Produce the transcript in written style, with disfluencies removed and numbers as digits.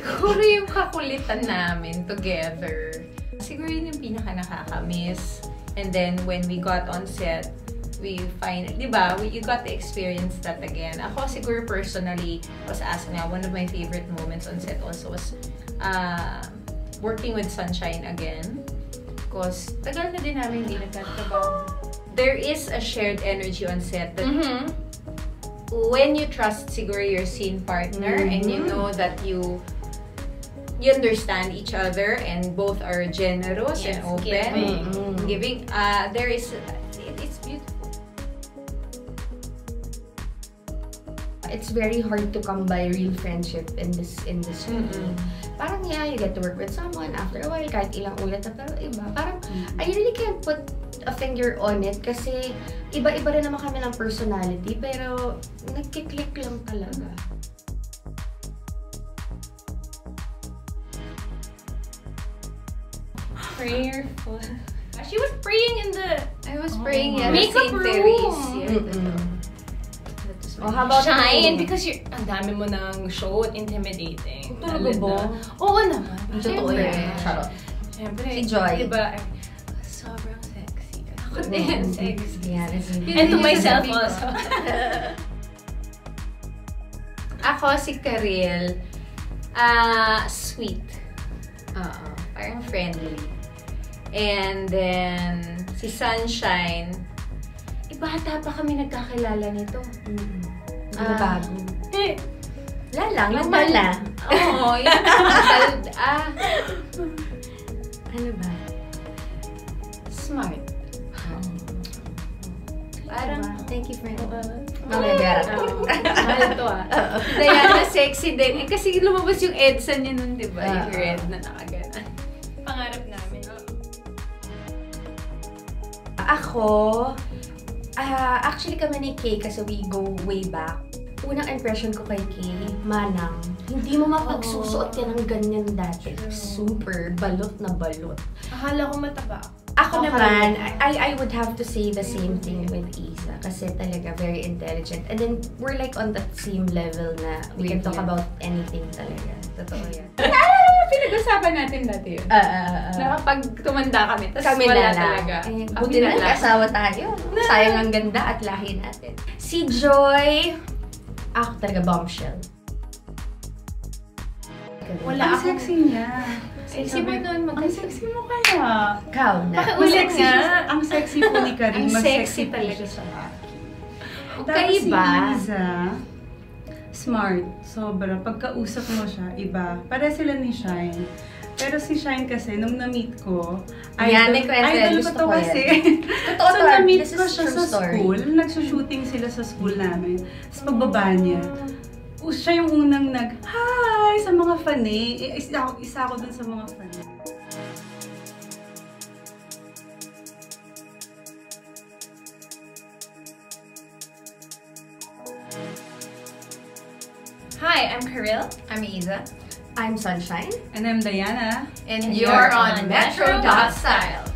Siguro yung kakulitan namin together. Siguro yun yung pinaka-nakakamiss. And then, when we got on set, we find, di ba, you got to experience that again. Ako siguro personally, was asking nga, one of my favorite moments on set also was working with Sunshine again. Because tagal na din namin hindi nagtatrabaho. There is a shared energy on set that when you trust siguro your scene partner and you know that you understand each other and both are generous and open, giving, there is, it's beautiful. It's very hard to come by real friendship in this industry. Parang yeah, you get to work with someone after a while, kahit ilang ulit na, pero iba. Parang, I really can't put a finger on it kasi iba-iba rin naman kami ng personality, pero nagkiklik lang talaga. Prayerful. She was praying in the... I was praying at makeup St. room. Oh, how about Shine, you? because you're, ang dami mo ng show at intimidating. Talaga ba? Oo naman. Totoo yan. Charot. Siyempre. Si Joy. Diba, sobrang sexy. Ako din. din, sexy. Yeah, And to myself also. Ako si Karil, sweet. Parang friendly. And then, si Sunshine, bata pa kami nagkakilala nito. Bago. Wala lang, Yung na. Oo, yung ano ba? Smart. Parang, thank you for Mahal to Diana, sexy din. Eh, kasi lumabas yung EDSA niya nun, diba? Yung red na nakagana. Pangarap namin. Ako, actually kami ni Kay kasi we go way back. Unang impression ko kay Kay, manang. Hindi mo mapagsusuot yan ng ganyan dati. Super balot na balot. Akala ko mataba. Ako naman, I would have to say the same thing with Isa. Kasi talaga very intelligent. And then, we're like on that same level na we can talk about anything talaga. Totoo yan. Naalala mo, pinag-usapan natin dati yun. Na kapag tumanda kami, tapos wala talaga. Buti na nag-asawa tayo. Sayang ang ganda at lahi natin. Si Joy, ako talaga bombshell. Wala ang sexy niya. Sexy mo nun, Ang sexy mo kaya. Ikaw na. Pakiulit nga. Ang sexy po ni Karin. Ang Mag-sexy sexy po talaga siya sa akin. Kaiba. Tapos si Liza, smart. Sobra. Pagkausap mo siya, iba. Pare sila ni Shine. Pero si Shine kasi, nung na-meet ko, idol ko to kasi. Totoo So, to. na-meet This ko is siya true sa story. school. Nagsushooting sila sa school namin. Tapos pagbaba niya, siya yung unang hi sa mga fanay. Isa ako dun sa mga fanay. Hi, I'm Karil. I'm Isa. I'm Sunshine. And I'm Diana. And you're on Metro.Style.